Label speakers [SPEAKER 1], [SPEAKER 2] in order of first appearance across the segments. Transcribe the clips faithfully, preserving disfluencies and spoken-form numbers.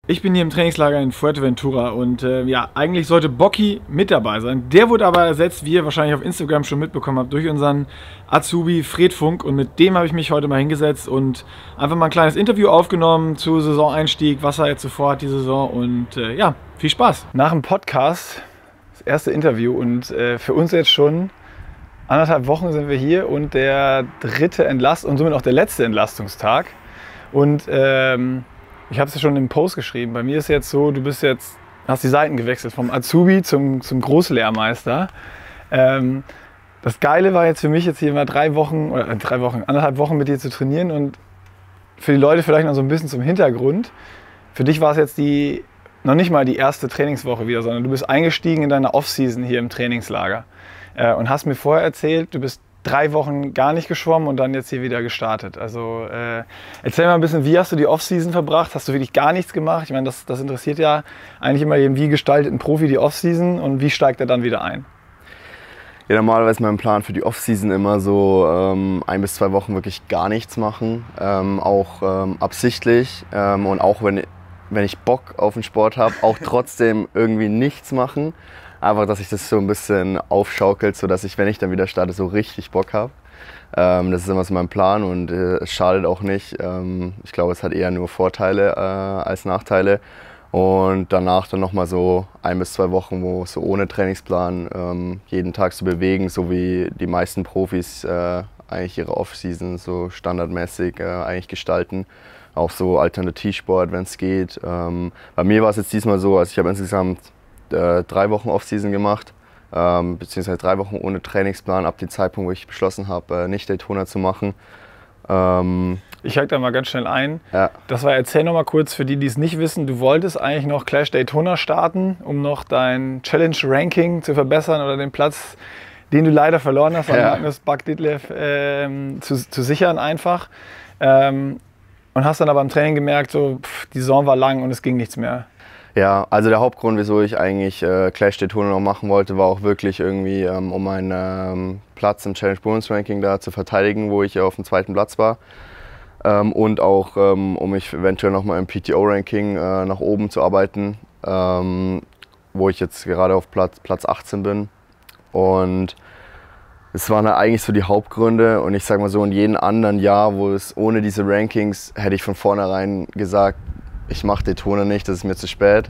[SPEAKER 1] Ich bin hier im Trainingslager in Fuerteventura und äh, ja, eigentlich sollte Bocky mit dabei sein. Der wurde aber ersetzt, wie ihr wahrscheinlich auf Instagram schon mitbekommen habt, durch unseren Azubi Fred Funk, und mit dem habe ich mich heute mal hingesetzt und einfach mal ein kleines Interview aufgenommen zu Saisoneinstieg, was er jetzt so vorhat die Saison, und äh, ja, viel Spaß. Nach dem Podcast das erste Interview und äh, für uns jetzt schon anderthalb Wochen sind wir hier und der dritte Entlast und somit auch der letzte Entlastungstag. Und ähm, ich habe es ja schon im Post geschrieben. Bei mir ist jetzt so, du bist jetzt, hast die Seiten gewechselt vom Azubi zum, zum Großlehrmeister. Ähm, das Geile war jetzt für mich, jetzt hier mal drei Wochen, oder drei Wochen, anderthalb Wochen mit dir zu trainieren, und für die Leute vielleicht noch so ein bisschen zum Hintergrund. Für dich war es jetzt die, noch nicht mal die erste Trainingswoche wieder, sondern du bist eingestiegen in deine Offseason hier im Trainingslager äh, und hast mir vorher erzählt, du bist drei Wochen gar nicht geschwommen und dann jetzt hier wieder gestartet. Also äh, erzähl mal ein bisschen, wie hast du die Offseason verbracht? Hast du wirklich gar nichts gemacht? Ich meine, das, das interessiert ja eigentlich immer jeden, wie gestaltet ein Profi die Offseason und wie steigt er dann wieder ein?
[SPEAKER 2] Ja, normalerweise ist mein Plan für die Offseason immer so ähm, ein bis zwei Wochen wirklich gar nichts machen, ähm, auch ähm, absichtlich ähm, und auch wenn, wenn ich Bock auf den Sport habe, auch trotzdem irgendwie nichts machen. Einfach, dass sich das so ein bisschen aufschaukelt, sodass ich, wenn ich dann wieder starte, so richtig Bock habe. Ähm, das ist immer so mein Plan und äh, es schadet auch nicht. Ähm, ich glaube, es hat eher nur Vorteile äh, als Nachteile. Und danach dann nochmal so ein bis zwei Wochen, wo so ohne Trainingsplan ähm, jeden Tag zu bewegen, so wie die meisten Profis äh, eigentlich ihre Offseason so standardmäßig äh, eigentlich gestalten. Auch so Alternativsport, wenn es geht. Ähm, bei mir war es jetzt diesmal so, also ich habe insgesamt Äh, drei Wochen Offseason gemacht, ähm, beziehungsweise drei Wochen ohne Trainingsplan ab dem Zeitpunkt, wo ich beschlossen habe, äh, nicht Daytona zu machen. Ähm,
[SPEAKER 1] ich hake da mal ganz schnell ein.
[SPEAKER 2] Ja.
[SPEAKER 1] Das war, erzähl noch mal kurz für die, die es nicht wissen, du wolltest eigentlich noch Clash Daytona starten, um noch dein Challenge-Ranking zu verbessern oder den Platz, den du leider verloren hast, an
[SPEAKER 2] ja.
[SPEAKER 1] Magnus Buck Ditlev ähm, zu, zu sichern einfach. Ähm, und hast dann aber im Training gemerkt, so, pff, die Saison war lang und es ging nichts mehr.
[SPEAKER 2] Ja, also der Hauptgrund, wieso ich eigentlich äh, Clash Daytona noch machen wollte, war auch wirklich irgendwie, ähm, um meinen ähm, Platz im Challenge Bonus Ranking da zu verteidigen, wo ich auf dem zweiten Platz war. Ähm, und auch, ähm, um mich eventuell nochmal im P T O-Ranking äh, nach oben zu arbeiten, ähm, wo ich jetzt gerade auf Platz, Platz achtzehn bin. Und es waren eigentlich so die Hauptgründe, und ich sag mal so, in jedem anderen Jahr, wo es ohne diese Rankings, hätte ich von vornherein gesagt, ich mache Daytona nicht, das ist mir zu spät.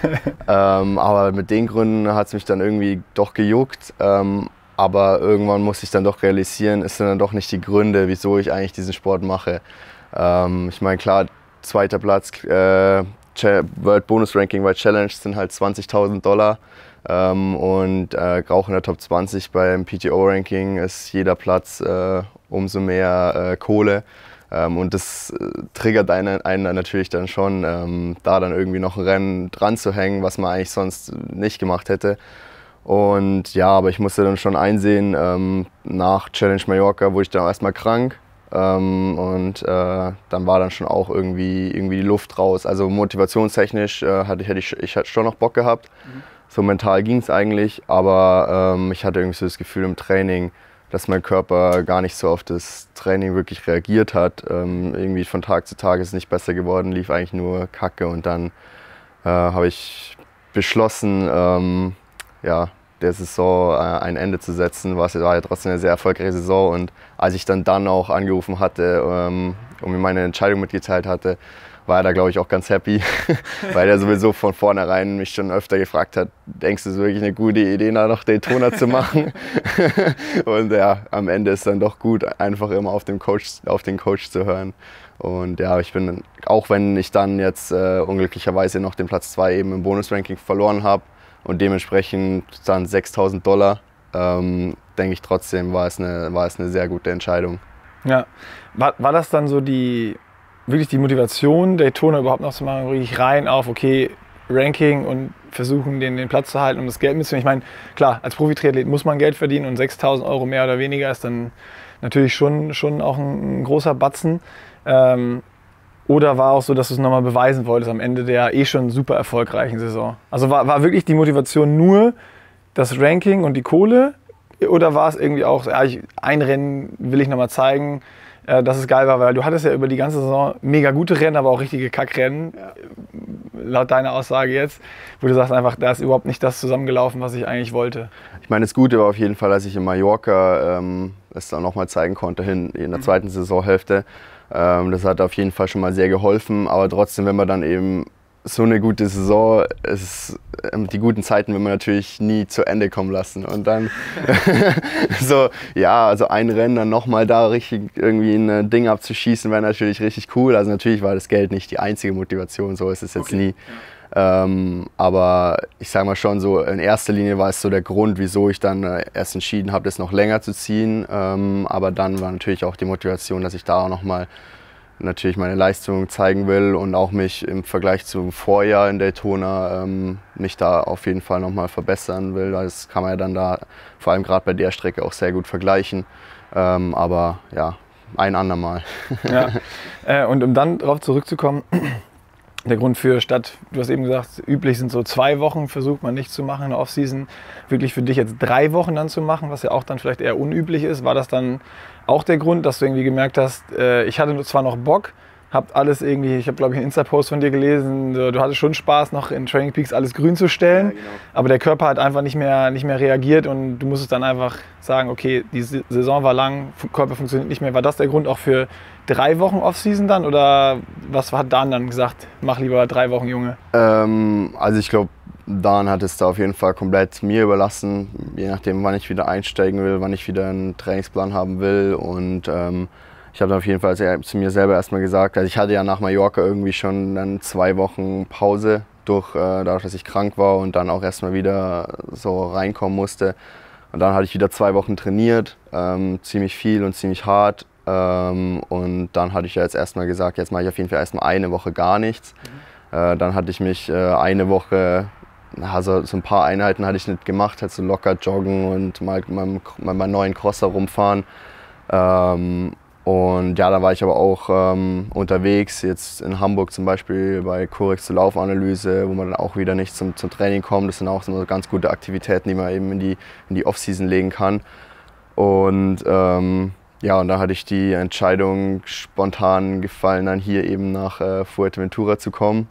[SPEAKER 2] ähm, aber mit den Gründen hat es mich dann irgendwie doch gejuckt. Ähm, aber irgendwann musste ich dann doch realisieren, es sind dann doch nicht die Gründe, wieso ich eigentlich diesen Sport mache. Ähm, ich meine, klar, zweiter Platz, äh, World Bonus Ranking bei Challenge sind halt zwanzigtausend Dollar. Ähm, und äh, auch in der Top zwanzig beim P T O-Ranking ist jeder Platz äh, umso mehr äh, Kohle. Ähm, und das äh, triggert einen, einen dann natürlich dann schon, ähm, da dann irgendwie noch ein Rennen dran zu hängen, was man eigentlich sonst nicht gemacht hätte. Und ja, aber ich musste dann schon einsehen, ähm, nach Challenge Mallorca wurde ich dann erstmal krank. Ähm, und äh, dann war dann schon auch irgendwie, irgendwie die Luft raus. Also motivationstechnisch äh, hatte, hätte ich, ich hatte schon noch Bock gehabt. Mhm. So mental ging es eigentlich, aber ähm, ich hatte irgendwie so das Gefühl im Training, dass mein Körper gar nicht so auf das Training wirklich reagiert hat. Ähm, irgendwie von Tag zu Tag ist es nicht besser geworden, lief eigentlich nur Kacke. Und dann äh, habe ich beschlossen, ähm, ja, der Saison äh, ein Ende zu setzen. War ja trotzdem eine sehr erfolgreiche Saison. Und als ich dann dann auch angerufen hatte ähm, und mir meine Entscheidung mitgeteilt hatte, war er da, glaube ich, auch ganz happy, weil er sowieso von vornherein mich schon öfter gefragt hat, denkst du, es ist wirklich eine gute Idee, da noch Daytona zu machen? Und ja, am Ende ist dann doch gut, einfach immer auf den Coach, auf den Coach zu hören. Und ja, ich bin, auch wenn ich dann jetzt äh, unglücklicherweise noch den Platz zwei eben im Bonus-Ranking verloren habe und dementsprechend dann sechstausend Dollar, ähm, denke ich trotzdem, war es, eine, war es eine sehr gute Entscheidung.
[SPEAKER 1] Ja, war, war das dann so die... wirklich die Motivation, Daytona überhaupt noch zu machen, wirklich rein auf, okay, Ranking und versuchen, den, den Platz zu halten, um das Geld mitzunehmen. Ich meine, klar, als Profi-Triathlet muss man Geld verdienen und sechstausend Euro mehr oder weniger ist dann natürlich schon, schon auch ein, ein großer Batzen. Ähm, oder war auch so, dass du es nochmal beweisen wolltest am Ende der eh schon super erfolgreichen Saison? Also war, war wirklich die Motivation nur das Ranking und die Kohle? Oder war es irgendwie auch, ja, ich, ein Rennen will ich nochmal zeigen, äh, dass es geil war, weil du hattest ja über die ganze Saison mega gute Rennen, aber auch richtige Kackrennen, ja. laut deiner Aussage jetzt, wo du sagst einfach, da ist überhaupt nicht das zusammengelaufen, was ich eigentlich wollte.
[SPEAKER 2] Ich meine, das Gute war auf jeden Fall, dass ich in Mallorca ähm, es dann nochmal zeigen konnte, hin in der zweiten Saisonhälfte. Ähm, das hat auf jeden Fall schon mal sehr geholfen, aber trotzdem, wenn man dann eben so eine gute Saison, es, die guten Zeiten will man natürlich nie zu Ende kommen lassen. Und dann so, ja, also ein Rennen dann nochmal da richtig irgendwie ein Ding abzuschießen, wäre natürlich richtig cool. Also natürlich war das Geld nicht die einzige Motivation, so ist es jetzt okay. nie. Ja. Ähm, aber ich sage mal schon so, in erster Linie war es so der Grund, wieso ich dann äh, erst entschieden habe, das noch länger zu ziehen. Ähm, aber dann war natürlich auch die Motivation, dass ich da auch nochmal natürlich meine Leistung zeigen will und auch mich im Vergleich zum Vorjahr in Daytona ähm, mich da auf jeden Fall nochmal verbessern will. Das kann man ja dann da vor allem gerade bei der Strecke auch sehr gut vergleichen. Ähm, aber ja, ein andermal.
[SPEAKER 1] Ja. Äh, und um dann darauf zurückzukommen, der Grund für statt, du hast eben gesagt, üblich sind so zwei Wochen, versucht man nicht zu machen in der Offseason, wirklich für dich jetzt drei Wochen dann zu machen, was ja auch dann vielleicht eher unüblich ist. War das dann auch der Grund, dass du irgendwie gemerkt hast, äh, ich hatte zwar noch Bock, hab alles irgendwie, ich habe glaube ich einen Insta-Post von dir gelesen, du, du hattest schon Spaß noch in Training Peaks alles grün zu stellen, ja, genau. Aber der Körper hat einfach nicht mehr, nicht mehr reagiert und du musstest dann einfach sagen, okay, die Saison war lang, Körper funktioniert nicht mehr. War das der Grund auch für drei Wochen Offseason dann oder was hat Dan dann gesagt, mach lieber drei Wochen, Junge?
[SPEAKER 2] Ähm, also ich glaube, Dan hat es da auf jeden Fall komplett mir überlassen, je nachdem, wann ich wieder einsteigen will, wann ich wieder einen Trainingsplan haben will. Und ähm, ich habe dann auf jeden Fall zu mir selber erstmal gesagt, also ich hatte ja nach Mallorca irgendwie schon dann zwei Wochen Pause, durch, äh, dadurch, dass ich krank war und dann auch erstmal wieder so reinkommen musste. Und dann hatte ich wieder zwei Wochen trainiert, ähm, ziemlich viel und ziemlich hart. Ähm, und dann hatte ich ja jetzt erstmal gesagt, jetzt mache ich auf jeden Fall erstmal eine Woche gar nichts. Mhm. Äh, dann hatte ich mich äh, eine Woche, also so ein paar Einheiten hatte ich nicht gemacht, halt so locker joggen und mal mit meinem neuen Crosser rumfahren. Ähm, und ja, da war ich aber auch ähm, unterwegs, jetzt in Hamburg zum Beispiel bei Corex zur Laufanalyse, wo man dann auch wieder nicht zum, zum Training kommt. Das sind auch so ganz gute Aktivitäten, die man eben in die, in die Off-Season legen kann. Und ähm, ja, und da hatte ich die Entscheidung spontan gefallen, dann hier eben nach äh, Fuerteventura zu kommen.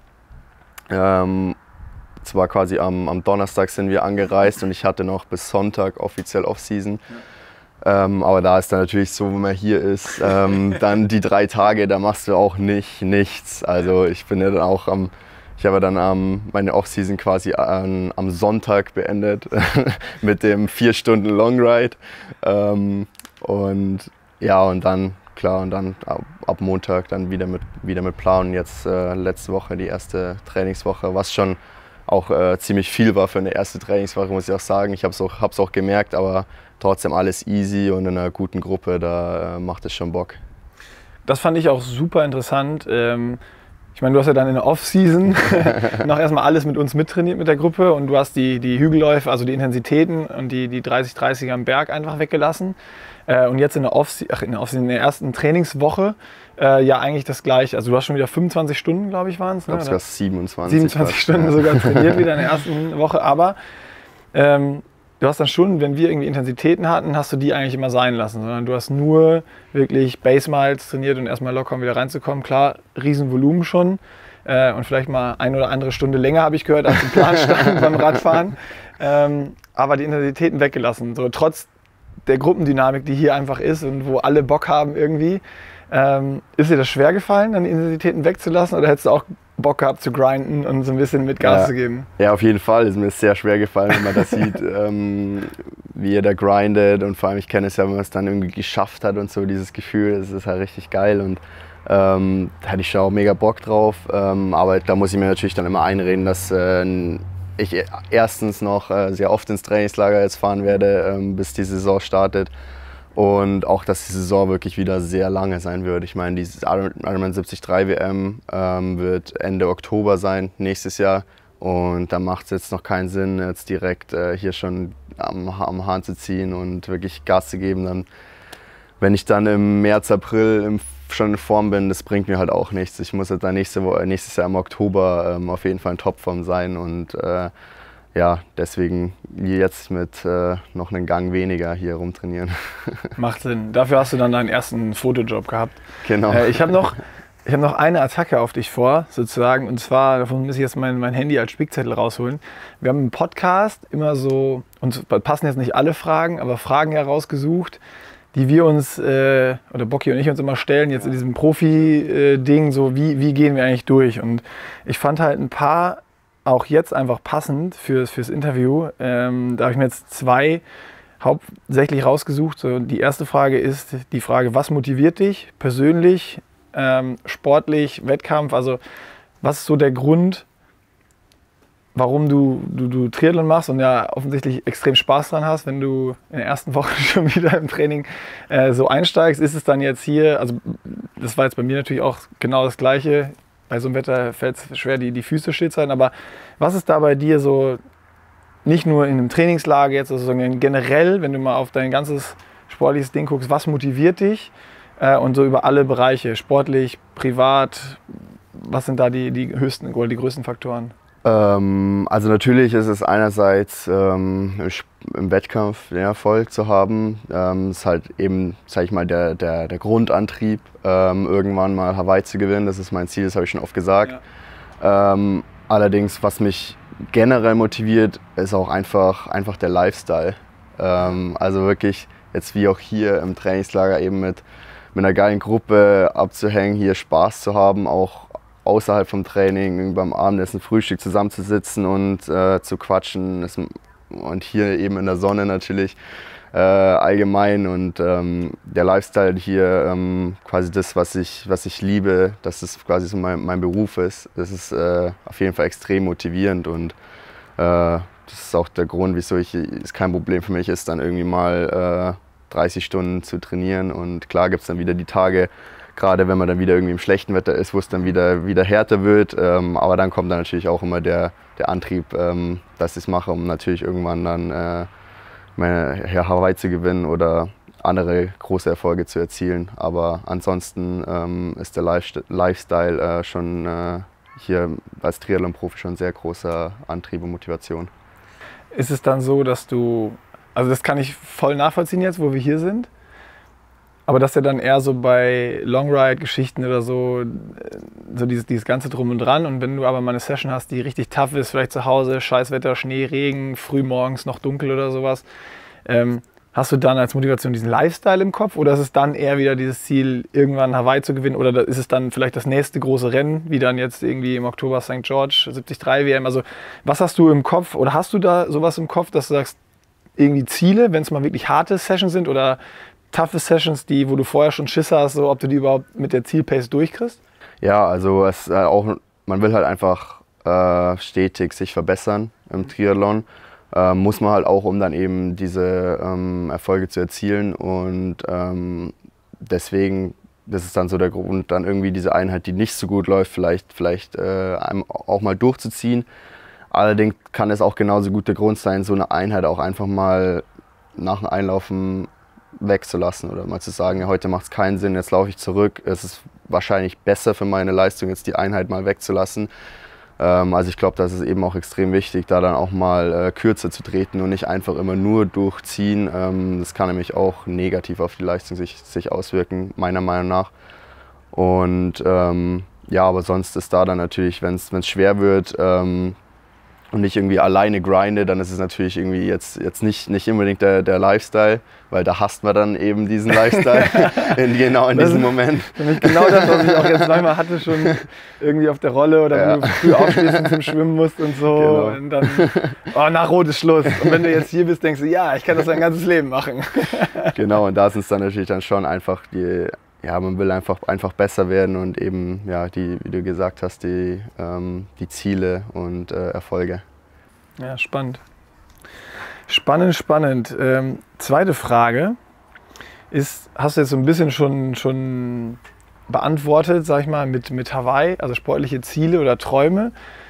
[SPEAKER 2] Ähm, zwar quasi am, am Donnerstag sind wir angereist und ich hatte noch bis Sonntag offiziell Off-Season. Ja. Ähm, aber da ist dann natürlich so, wenn man hier ist, ähm, dann die drei Tage, da machst du auch nicht nichts. Also ich bin ja dann auch am, ich habe dann ähm, meine Off-Season quasi an, am Sonntag beendet mit dem vier Stunden Longride. Ähm, und ja, und dann, klar, und dann ab, ab Montag dann wieder mit, wieder mit Plan. Jetzt äh, letzte Woche die erste Trainingswoche, was schon auch äh, ziemlich viel war für eine erste Trainingswoche, muss ich auch sagen. Ich habe es auch, hab's auch gemerkt, aber trotzdem alles easy und in einer guten Gruppe, da äh, macht es schon Bock.
[SPEAKER 1] Das fand ich auch super interessant. Ähm, ich meine, du hast ja dann in der Off-Season noch erstmal alles mit uns mittrainiert mit der Gruppe und du hast die, die Hügelläufe, also die Intensitäten und die, die dreißig dreißiger am Berg einfach weggelassen. Äh, und jetzt in der Off-Season, in der, Off in der ersten Trainingswoche äh, ja eigentlich das gleiche. Also du hast schon wieder fünfundzwanzig Stunden, glaube ich, waren es.
[SPEAKER 2] Ne? Ich glaube, es siebenundzwanzig.
[SPEAKER 1] siebenundzwanzig Stunden
[SPEAKER 2] ja.
[SPEAKER 1] sogar trainiert wieder in der ersten Woche. Aber ähm, du hast dann schon, wenn wir irgendwie Intensitäten hatten, hast du die eigentlich immer sein lassen. Sondern du hast nur wirklich Base Miles trainiert und erstmal locker, um wieder reinzukommen. Klar, Riesenvolumen schon. Äh, und vielleicht mal eine oder andere Stunde länger, habe ich gehört, als im Plan stand beim Radfahren. Ähm, aber die Intensitäten weggelassen. So, trotz der Gruppendynamik, die hier einfach ist und wo alle Bock haben irgendwie. Ähm, ist dir das schwer gefallen, dann die Intensitäten wegzulassen oder hättest du auch Bock gehabt zu grinden und so ein bisschen mit Gas
[SPEAKER 2] ja.
[SPEAKER 1] zu geben?
[SPEAKER 2] Ja, auf jeden Fall. Es ist mir sehr schwer gefallen, wenn man das sieht, ähm, wie er da grindet. Und vor allem, ich kenne es ja, wenn man es dann irgendwie geschafft hat und so, dieses Gefühl, das ist halt richtig geil. Und ähm, da hatte ich schon auch mega Bock drauf. Ähm, aber da muss ich mir natürlich dann immer einreden, dass äh, ich erstens noch äh, sehr oft ins Trainingslager jetzt fahren werde, ähm, bis die Saison startet. Und auch, dass die Saison wirklich wieder sehr lange sein wird. Ich meine, die Ironman siebzig drei W M ähm, wird Ende Oktober sein, nächstes Jahr. Und da macht es jetzt noch keinen Sinn, jetzt direkt äh, hier schon am, am Hahn zu ziehen und wirklich Gas zu geben. Dann, wenn ich dann im März, April im, schon in Form bin, das bringt mir halt auch nichts. Ich muss jetzt dann nächste Woche, nächstes Jahr im Oktober ähm, auf jeden Fall in Topform sein. Und äh, ja, deswegen jetzt mit äh, noch einen Gang weniger hier rumtrainieren.
[SPEAKER 1] Macht Sinn. Dafür hast du dann deinen ersten Fotojob gehabt.
[SPEAKER 2] Genau.
[SPEAKER 1] Äh, ich habe noch, ich hab noch eine Attacke auf dich vor, sozusagen. Und zwar, davon muss ich jetzt mein, mein Handy als Spickzettel rausholen. Wir haben im Podcast immer so, uns passen jetzt nicht alle Fragen, aber Fragen herausgesucht, die wir uns, äh, oder Bocky und ich uns immer stellen, jetzt in diesem Profi-Ding, so wie, wie gehen wir eigentlich durch? Und ich fand halt ein paar auch jetzt einfach passend fürs, fürs Interview. Ähm, da habe ich mir jetzt zwei hauptsächlich rausgesucht. So, die erste Frage ist die Frage, was motiviert dich persönlich, ähm, sportlich, Wettkampf? Also was ist so der Grund, warum du, du, du Triathlon machst und ja offensichtlich extrem Spaß dran hast, wenn du in der ersten Woche schon wieder im Training äh, so einsteigst? Ist es dann jetzt hier, also das war jetzt bei mir natürlich auch genau das Gleiche, bei so einem Wetter fällt es schwer, die, die Füße still zu halten, aber was ist da bei dir so, nicht nur in einem Trainingslager jetzt, sondern generell, wenn du mal auf dein ganzes sportliches Ding guckst, was motiviert dich äh, und so über alle Bereiche, sportlich, privat, was sind da die, die höchsten oder die größten Faktoren?
[SPEAKER 2] Ähm, also natürlich ist es einerseits ähm, im, im Wettkampf den Erfolg zu haben. Ähm, ist halt eben, sag ich mal, der, der, der Grundantrieb, ähm, irgendwann mal Hawaii zu gewinnen. Das ist mein Ziel, das habe ich schon oft gesagt. Ja. Ähm, allerdings, was mich generell motiviert, ist auch einfach, einfach der Lifestyle. Ähm, also wirklich jetzt wie auch hier im Trainingslager eben mit, mit einer geilen Gruppe abzuhängen, hier Spaß zu haben, auch außerhalb vom Training, beim Abendessen, Frühstück zusammenzusitzen und äh, zu quatschen. Das, und hier eben in der Sonne natürlich äh, allgemein. Und ähm, der Lifestyle hier, ähm, quasi das, was ich, was ich liebe, dass es quasi so mein, mein Beruf ist, das ist äh, auf jeden Fall extrem motivierend. Und äh, das ist auch der Grund, wieso ich, es kein Problem für mich ist, dann irgendwie mal äh, dreißig Stunden zu trainieren. Und klar gibt es dann wieder die Tage, gerade wenn man dann wieder irgendwie im schlechten Wetter ist, wo es dann wieder, wieder härter wird. Ähm, aber dann kommt dann natürlich auch immer der, der Antrieb, ähm, dass ich es mache, um natürlich irgendwann dann äh, meine Hawaii zu gewinnen oder andere große Erfolge zu erzielen. Aber ansonsten ähm, ist der Lifestyle äh, schon äh, hier als Triathlon-Profi schon ein sehr großer Antrieb und Motivation.
[SPEAKER 1] Ist es dann so, dass du, also das kann ich voll nachvollziehen jetzt, wo wir hier sind, aber dass er dann eher so bei Longride-Geschichten oder so, so dieses, dieses Ganze drum und dran. Und wenn du aber mal eine Session hast, die richtig tough ist, vielleicht zu Hause, Scheißwetter, Schnee, Regen, früh morgens noch dunkel oder sowas, ähm, hast du dann als Motivation diesen Lifestyle im Kopf oder ist es dann eher wieder dieses Ziel, irgendwann Hawaii zu gewinnen oder ist es dann vielleicht das nächste große Rennen, wie dann jetzt irgendwie im Oktober Sankt George, siebzig drei W M? Also was hast du im Kopf oder hast du da sowas im Kopf, dass du sagst, irgendwie Ziele, wenn es mal wirklich harte Sessions sind oder toughe Sessions, die, wo du vorher schon Schiss hast, so, ob du die überhaupt mit der Zielpace durchkriegst?
[SPEAKER 2] Ja, also es, äh, auch, man will halt einfach äh, stetig sich verbessern im Triathlon. Äh, muss man halt auch, um dann eben diese ähm, Erfolge zu erzielen. Und ähm, deswegen, das ist dann so der Grund, dann irgendwie diese Einheit, die nicht so gut läuft, vielleicht, vielleicht äh, auch mal durchzuziehen. Allerdings kann es auch genauso gut der Grund sein, so eine Einheit auch einfach mal nach dem Einlaufen wegzulassen oder mal zu sagen, ja, heute macht es keinen Sinn, jetzt laufe ich zurück. Es ist wahrscheinlich besser für meine Leistung, jetzt die Einheit mal wegzulassen. Ähm, also ich glaube, das ist eben auch extrem wichtig, da dann auch mal äh, kürzer zu treten und nicht einfach immer nur durchziehen. Ähm, das kann nämlich auch negativ auf die Leistung sich, sich auswirken, meiner Meinung nach. Und ähm, ja, aber sonst ist da dann natürlich, wenn es schwer wird, ähm, und nicht irgendwie alleine grinde, dann ist es natürlich irgendwie jetzt, jetzt nicht, nicht unbedingt der, der Lifestyle, weil da hasst man dann eben diesen Lifestyle in, genau in diesem Moment.
[SPEAKER 1] Für mich genau das, was ich auch jetzt manchmal hatte, schon irgendwie auf der Rolle oder ja. Wenn du früh aufstehst und zum Schwimmen musst und so. Genau. Und dann, oh, nach Rot ist Schluss. Und wenn du jetzt hier bist, denkst du, ja, ich kann das mein ganzes Leben machen.
[SPEAKER 2] Genau, und da sind es dann natürlich dann schon einfach die, ja, man will einfach, einfach besser werden und eben, ja, die, wie du gesagt hast, die, ähm, die Ziele und äh, Erfolge.
[SPEAKER 1] Ja, spannend. Spannend, spannend. Ähm, zweite Frage ist, hast du jetzt so ein bisschen schon, schon beantwortet, sag ich mal, mit, mit Hawaii, also sportliche Ziele oder Träume.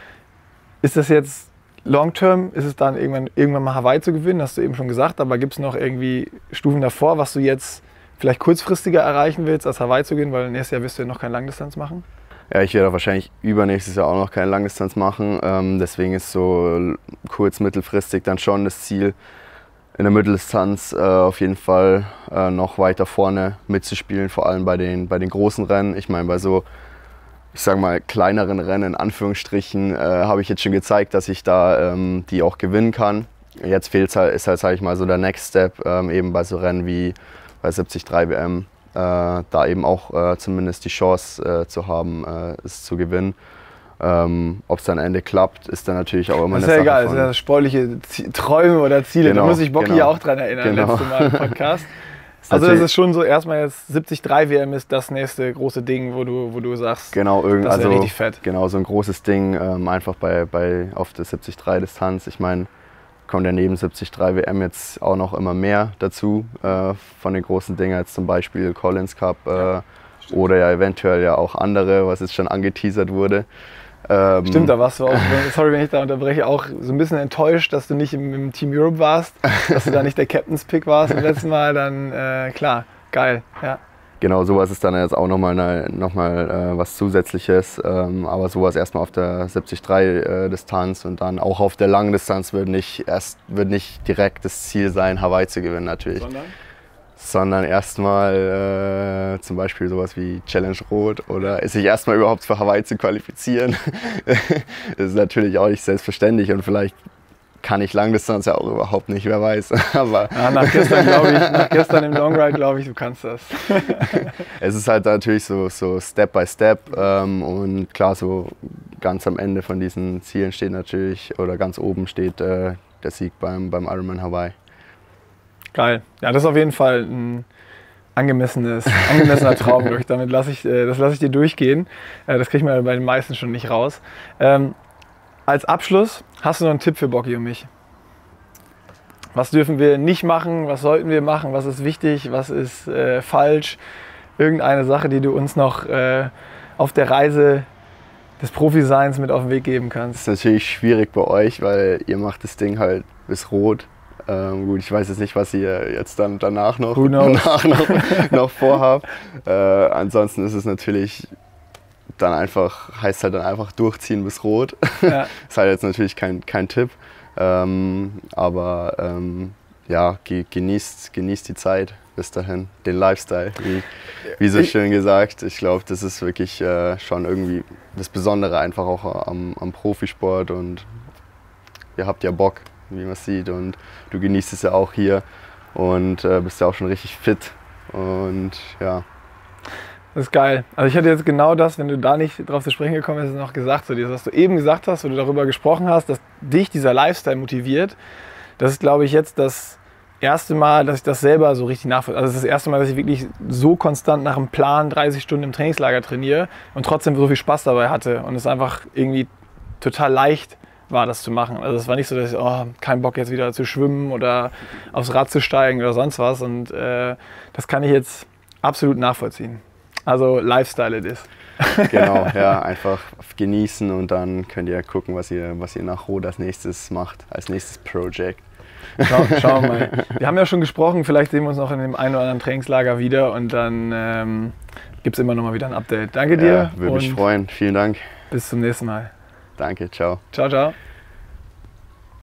[SPEAKER 1] Ist das jetzt long-term, ist es dann irgendwann, irgendwann mal Hawaii zu gewinnen, hast du eben schon gesagt, aber gibt es noch irgendwie Stufen davor, was du jetzt vielleicht kurzfristiger erreichen willst, als Hawaii zu gehen, weil nächstes Jahr wirst du ja noch keine Langdistanz machen?
[SPEAKER 2] Ja, ich werde wahrscheinlich übernächstes Jahr auch noch keine Langdistanz machen. Ähm, deswegen ist so kurz-, mittelfristig dann schon das Ziel, in der Mitteldistanz äh, auf jeden Fall äh, noch weiter vorne mitzuspielen, vor allem bei den, bei den großen Rennen. Ich meine, bei so, ich sag mal, kleineren Rennen in Anführungsstrichen äh, habe ich jetzt schon gezeigt, dass ich da ähm, die auch gewinnen kann. Jetzt fehlt halt, ist halt, sage ich mal, so der Next Step, ähm, eben bei so Rennen wie bei siebzig drei W M, äh, da eben auch äh, zumindest die Chance äh, zu haben, äh, es zu gewinnen. Ähm, Ob es dann am Ende klappt, ist dann natürlich auch immer eine Sache.
[SPEAKER 1] Das ist ja egal,
[SPEAKER 2] von,
[SPEAKER 1] das sind ja sportliche Z Träume oder Ziele.
[SPEAKER 2] Genau,
[SPEAKER 1] Da muss ich Bocky
[SPEAKER 2] genau,
[SPEAKER 1] ja auch dran erinnern,
[SPEAKER 2] genau.
[SPEAKER 1] letztes Mal im Podcast. Also das ist schon so, erstmal jetzt siebzig drei W M ist das nächste große Ding, wo du, wo du sagst,
[SPEAKER 2] genau, irgend,
[SPEAKER 1] das wäre
[SPEAKER 2] also,
[SPEAKER 1] richtig fett.
[SPEAKER 2] Genau, so ein großes Ding, ähm, einfach bei, bei, auf der siebzig drei Distanz. Ich meine, kommt ja neben siebzig drei W M jetzt auch noch immer mehr dazu, äh, von den großen Dingen, jetzt zum Beispiel Collins Cup äh, ja, oder ja eventuell ja auch andere, was jetzt schon angeteasert wurde. Ähm,
[SPEAKER 1] Stimmt, da warst du auch, sorry, wenn ich da unterbreche, auch so ein bisschen enttäuscht, dass du nicht im, im Team Europe warst, dass du da nicht der Captain's Pick warst im letzten Mal, dann äh, klar, geil, ja.
[SPEAKER 2] Genau, sowas ist dann jetzt auch nochmal noch mal, äh, was Zusätzliches, ähm, aber sowas erstmal auf der siebzig drei äh, Distanz und dann auch auf der langen Distanz wird nicht, erst, wird nicht direkt das Ziel sein, Hawaii zu gewinnen natürlich.
[SPEAKER 1] Sondern?
[SPEAKER 2] Sondern erstmal äh, zum Beispiel sowas wie Challenge Rot oder sich erstmal überhaupt für Hawaii zu qualifizieren. Das ist natürlich auch nicht selbstverständlich und vielleicht kann ich Langdistanz ja auch überhaupt nicht, wer weiß. Aber
[SPEAKER 1] ja, nach gestern, glaube ich, nach gestern im Longride glaube ich, du kannst das.
[SPEAKER 2] Es ist halt natürlich so, so Step by Step ähm, und klar, so ganz am Ende von diesen Zielen steht natürlich, oder ganz oben steht äh, der Sieg beim, beim Ironman Hawaii.
[SPEAKER 1] Geil. Ja, das ist auf jeden Fall ein angemessenes, angemessener Traum, glaube ich. Damit lasse ich, das lasse ich dir durchgehen. Das kriege ich mir bei den meisten schon nicht raus. Ähm, als Abschluss, hast du noch einen Tipp für Bocky und mich? Was dürfen wir nicht machen? Was sollten wir machen? Was ist wichtig? Was ist äh, falsch? Irgendeine Sache, die du uns noch äh, auf der Reise des Profiseins mit auf den Weg geben kannst?
[SPEAKER 2] Das ist natürlich schwierig bei euch, weil ihr macht das Ding halt bis rot. Ähm, gut, ich weiß jetzt nicht, was ihr jetzt dann danach noch, danach noch, noch vorhabt. Äh, ansonsten ist es natürlich dann einfach, heißt halt dann einfach durchziehen bis rot. Ja. Ist halt jetzt natürlich kein, kein Tipp. Ähm, aber ähm, ja, ge genießt, genießt die Zeit bis dahin, den Lifestyle, wie, wie so schön gesagt. Ich glaube, das ist wirklich äh, schon irgendwie das Besondere einfach auch am, am Profisport und ihr habt ja Bock, wie man sieht, und du genießt es ja auch hier und äh, bist ja auch schon richtig fit und ja.
[SPEAKER 1] Das ist geil. Also ich hätte jetzt genau das, wenn du da nicht drauf zu sprechen gekommen bist, noch gesagt zu dir, was du eben gesagt hast, wo du darüber gesprochen hast, dass dich dieser Lifestyle motiviert. Das ist, glaube ich, jetzt das erste Mal, dass ich das selber so richtig nachvollziehe. Also das ist das erste Mal, dass ich wirklich so konstant nach einem Plan dreißig Stunden im Trainingslager trainiere und trotzdem so viel Spaß dabei hatte und es einfach irgendwie total leicht war, das zu machen. Also es war nicht so, dass ich, oh, keinen Bock jetzt wieder zu schwimmen oder aufs Rad zu steigen oder sonst was, und äh, das kann ich jetzt absolut nachvollziehen. Also Lifestyle it is.
[SPEAKER 2] Genau, ja, einfach genießen und dann könnt ihr gucken, was ihr, was ihr nach Rot als nächstes macht, als nächstes Project.
[SPEAKER 1] Schau, schauen wir mal. Wir haben ja schon gesprochen, vielleicht sehen wir uns noch in dem einen oder anderen Trainingslager wieder und dann ähm, gibt es immer noch mal wieder ein Update. Danke dir.
[SPEAKER 2] Ja, würde mich freuen. Vielen Dank.
[SPEAKER 1] Bis zum nächsten Mal.
[SPEAKER 2] Danke, ciao.
[SPEAKER 1] Ciao, ciao.